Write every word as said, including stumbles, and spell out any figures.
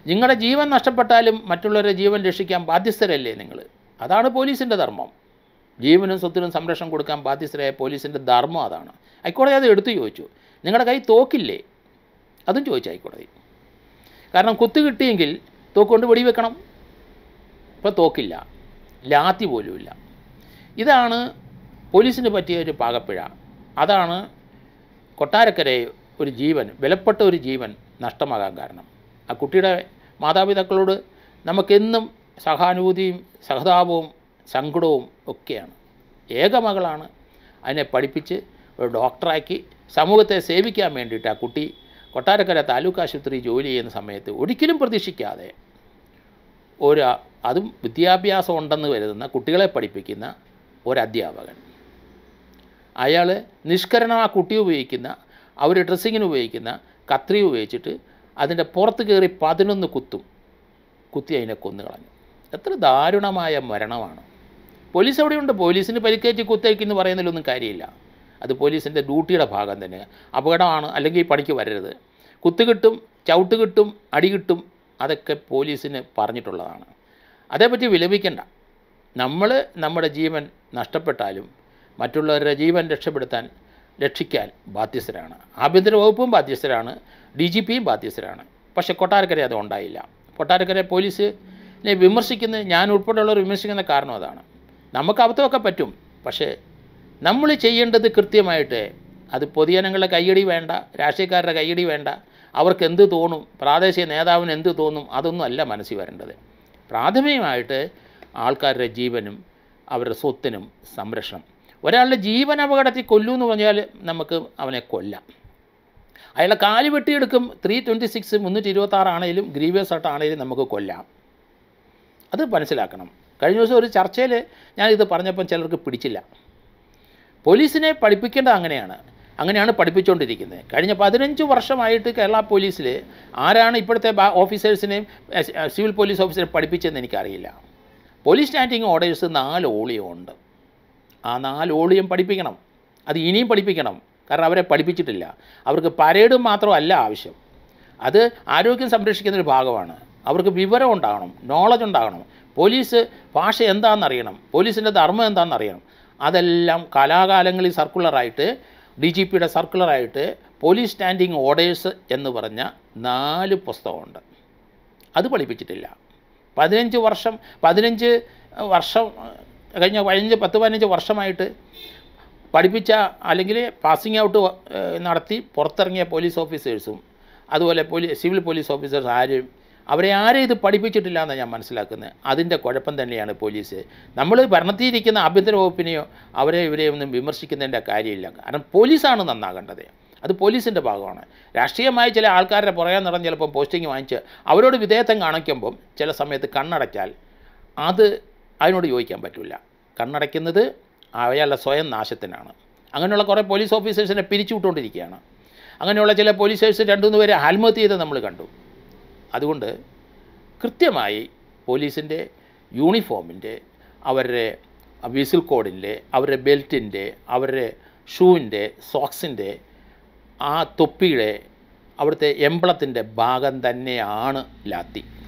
നിങ്ങളുടെ ജീവൻ നഷ്ടപ്പെട്ടാലും മറ്റുള്ളവരുടെ ജീവൻ രക്ഷിക്കാൻ ബാധ്യസ്ഥരല്ലേ നിങ്ങൾ? അതാണ് പോലീസിൻ്റെ ധർമ്മം. ജീവനും സ്വത്തിനും സംരക്ഷണം കൊടുക്കാൻ ബാധ്യസ്ഥരായ പോലീസിൻ്റെ ധർമ്മം അതാണ്. ഹൈക്കോടതി അത് എടുത്തു ചോദിച്ചു. നിങ്ങളുടെ കൈ തോക്കില്ലേ? അതും ചോദിച്ചു ഹൈക്കോടതി. കാരണം കുത്തു കിട്ടിയെങ്കിൽ തോക്കുകൊണ്ട് വെടിവെക്കണം. ഇപ്പോൾ തോക്കില്ല, ലാത്തി പോലുമില്ല. ഇതാണ് പോലീസിന് പറ്റിയ ഒരു പാകപ്പിഴ. അതാണ് കൊട്ടാരക്കരെ ഒരു ജീവൻ, വിലപ്പെട്ട ഒരു ജീവൻ നഷ്ടമാകാൻ കാരണം. ആ കുട്ടിയുടെ മാതാപിതാക്കളോട് നമുക്കെന്നും സഹാനുഭൂതിയും സഹതാപവും സങ്കടവും ഒക്കെയാണ്. ഏക മകളാണ്. അതിനെ പഠിപ്പിച്ച് ഒരു ഡോക്ടറാക്കി സമൂഹത്തെ സേവിക്കാൻ വേണ്ടിയിട്ട് ആ കുട്ടി കൊട്ടാരക്കര താലൂക്ക് ആശുപത്രി ജോലി ചെയ്യുന്ന സമയത്ത് ഒരിക്കലും പ്രതീക്ഷിക്കാതെ ഒരു അതും വിദ്യാഭ്യാസം ഉണ്ടെന്ന് കരുതുന്ന കുട്ടികളെ പഠിപ്പിക്കുന്ന ഒരധ്യാപകൻ, അയാൾ നിഷ്കരണം ആ കുട്ടി ഉപയോഗിക്കുന്ന അവർ ഡ്രസ്സിങ്ങിന് ഉപയോഗിക്കുന്ന കത്രി ഉപയോഗിച്ചിട്ട് അതിൻ്റെ പുറത്ത് കയറി പതിനൊന്ന് കുത്തും കുത്തി അതിനെ കൊന്നു കളഞ്ഞു. എത്ര ദാരുണമായ മരണമാണ്. പോലീസ് എവിടെയുണ്ട്? പോലീസിന് പരിക്കേറ്റ് കുത്തേക്കെന്ന് പറയുന്നതിലൊന്നും കാര്യമില്ല. അത് പോലീസിൻ്റെ ഡ്യൂട്ടിയുടെ ഭാഗം തന്നെ. അപകടമാണ്, അല്ലെങ്കിൽ പണിക്ക് വരരുത്. കുത്ത് കിട്ടും, ചവിട്ട് കിട്ടും, അടി കിട്ടും, അതൊക്കെ പോലീസിന് പറഞ്ഞിട്ടുള്ളതാണ്. അതേപ്പറ്റി വിലപിക്കേണ്ട. നമ്മൾ നമ്മുടെ ജീവൻ നഷ്ടപ്പെട്ടാലും മറ്റുള്ളവരുടെ ജീവൻ രക്ഷപ്പെടുത്താൻ രക്ഷിക്കാൻ ബാധ്യസ്ഥരാണ്. ആഭ്യന്തര വകുപ്പും ബാധ്യസ്ഥരാണ്, ഡി ജി പിയും ബാധ്യസ്ഥരാണ്. പക്ഷേ കൊട്ടാരക്കര അത് ഉണ്ടായില്ല. കൊട്ടാരക്കര പോലീസിനെ വിമർശിക്കുന്ന, ഞാൻ ഉൾപ്പെടെയുള്ളവർ വിമർശിക്കുന്ന കാരണം അതാണ്. നമുക്ക് അബദ്ധമൊക്കെ പറ്റും, പക്ഷേ നമ്മൾ ചെയ്യേണ്ടത് കൃത്യമായിട്ട്, അത് പൊതുജനങ്ങളുടെ കയ്യടി വേണ്ട, രാഷ്ട്രീയക്കാരുടെ കയ്യടി വേണ്ട, അവർക്ക് എന്ത് തോന്നും, പ്രാദേശിക നേതാവിന് എന്ത് തോന്നും, അതൊന്നും അല്ല മനസ്സിൽ വരേണ്ടത്. പ്രാഥമികമായിട്ട് ആൾക്കാരുടെ ജീവനും അവരുടെ സ്വത്തിനും സംരക്ഷണം. ഒരാളുടെ ജീവൻ അപകടത്തിൽ കൊല്ലൂ എന്ന് പറഞ്ഞാൽ നമുക്ക് അവനെ കൊല്ലാം. അയാളെ കാല് വെട്ടിയെടുക്കും. ത്രീ ട്വൻറ്റി സിക്സ് മുന്നൂറ്റി ഇരുപത്തി ആറാണേലും ഗ്രീവിയസ് ആയിട്ടാണേലും നമുക്ക് കൊല്ലാം. അത് മനസ്സിലാക്കണം. കഴിഞ്ഞ ദിവസം ഒരു ചർച്ചയിൽ ഞാനിത് പറഞ്ഞപ്പം ചിലർക്ക് പിടിച്ചില്ല. പോലീസിനെ പഠിപ്പിക്കേണ്ടത് അങ്ങനെയാണ്, അങ്ങനെയാണ് പഠിപ്പിച്ചുകൊണ്ടിരിക്കുന്നത്. കഴിഞ്ഞ പതിനഞ്ച് വർഷമായിട്ട് കേരള പോലീസിൽ ആരാണ് ഇപ്പോഴത്തെ ഓഫീസേഴ്സിനെയും സിവിൽ പോലീസ് ഓഫീസറെ പഠിപ്പിച്ചതെന്ന് എനിക്കറിയില്ല. പോലീസ് സ്റ്റാൻഡിങ് ഓർഡേഴ്സ് നാല് ഓളിയം ഉണ്ട്. ആ നാല് ഓളിയം പഠിപ്പിക്കണം. അത് ഇനിയും പഠിപ്പിക്കണം. കാരണം അവരെ പഠിപ്പിച്ചിട്ടില്ല. അവർക്ക് പരേഡ് മാത്രമല്ല ആവശ്യം, അത് ആരോഗ്യം സംരക്ഷിക്കുന്നൊരു ഭാഗമാണ്. അവർക്ക് വിവരം ഉണ്ടാകണം, നോളജ് ഉണ്ടാകണം. പോലീസ് ഭാഷ എന്താണെന്നറിയണം, പോലീസിൻ്റെ ധർമ്മം എന്താണെന്നറിയണം. അതെല്ലാം കലാകാലങ്ങളിൽ സർക്കുലറായിട്ട്, ഡി ജി പിയുടെ സർക്കുലറായിട്ട് പോലീസ് സ്റ്റാൻഡിങ് ഓർഡേഴ്സ് എന്ന് പറഞ്ഞ നാല് പുസ്തകമുണ്ട്. അത് പഠിപ്പിച്ചിട്ടില്ല. പതിനഞ്ച് വർഷം പതിനഞ്ച് വർഷം കഴിഞ്ഞ പതിനഞ്ച് പത്ത് പതിനഞ്ച് വർഷമായിട്ട് പഠിപ്പിച്ച, അല്ലെങ്കിൽ പാസിംഗ് ഔട്ട് നടത്തി പുറത്തിറങ്ങിയ പോലീസ് ഓഫീസേഴ്സും അതുപോലെ പോലീസ് സിവിൽ പോലീസ് ഓഫീസേഴ്സ് ആരും അവരെ ആരും ഇത് പഠിപ്പിച്ചിട്ടില്ല എന്നാണ് ഞാൻ മനസ്സിലാക്കുന്നത്. അതിൻ്റെ കുഴപ്പം തന്നെയാണ് പോലീസ്. നമ്മൾ ഭരണത്തിലിരിക്കുന്ന ആഭ്യന്തര വകുപ്പിനെയോ അവരെ ഇവരെയോ ഒന്നും വിമർശിക്കുന്നതിൻ്റെ കാര്യമില്ല. കാരണം പോലീസാണ് നന്നാകേണ്ടത്. അത് പോലീസിൻ്റെ ഭാഗമാണ്. രാഷ്ട്രീയമായി ചില ആൾക്കാരുടെ പുറകെ നടന്ന് ചിലപ്പോൾ പോസ്റ്റിംഗ് വാങ്ങിച്ച് അവരോട് വിധേയത്വം കാണിക്കുമ്പം ചില സമയത്ത് കണ്ണടച്ചാൽ അത് അതിനോട് യോജിക്കാൻ പറ്റില്ല. കണ്ണടയ്ക്കുന്നത് അയാളുടെ സ്വയം നാശത്തിനാണ്. അങ്ങനെയുള്ള കുറേ പോലീസ് ഓഫീസേഴ്സിനെ പിരിച്ചുവിട്ടുകൊണ്ടിരിക്കുകയാണ്. അങ്ങനെയുള്ള ചില പോലീസേഴ്സ് രണ്ടു മൂന്ന് പേരെ ആത്മഹത്യ ചെയ്ത് നമ്മൾ കണ്ടു. അതുകൊണ്ട് കൃത്യമായി പോലീസിൻ്റെ യൂണിഫോമിൻ്റെ, അവരുടെ വിസിൽ കോഡിൻ്റെ, അവരുടെ ബെൽറ്റിൻ്റെ, അവരുടെ ഷൂവിൻ്റെ, സോക്സിൻ്റെ, ആ തൊപ്പിയുടെ, അവിടുത്തെ എംബ്ലത്തിൻ്റെ ഭാഗം തന്നെയാണ് ലാത്തി.